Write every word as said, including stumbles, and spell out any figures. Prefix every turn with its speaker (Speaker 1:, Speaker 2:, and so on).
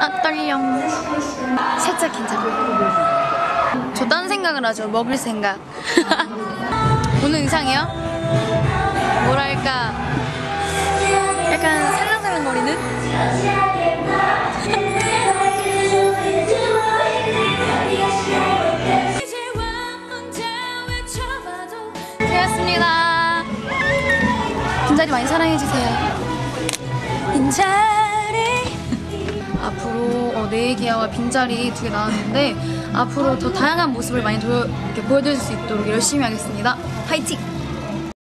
Speaker 1: 아 떨려. 살짝 괜찮아. 저 딴 생각을 하죠. 먹을 생각. 오늘 의상이요? 뭐랄까 약간 살랑살랑거리는? 고맙습니다. 빈자리 많이 사랑해주세요. 빈자리. 앞으로 어, 네 개와 빈자리 두 개 나왔는데 앞으로 더 다양한 모습을 많이 도, 이렇게 보여드릴 수 있도록 열심히 하겠습니다. 파이팅!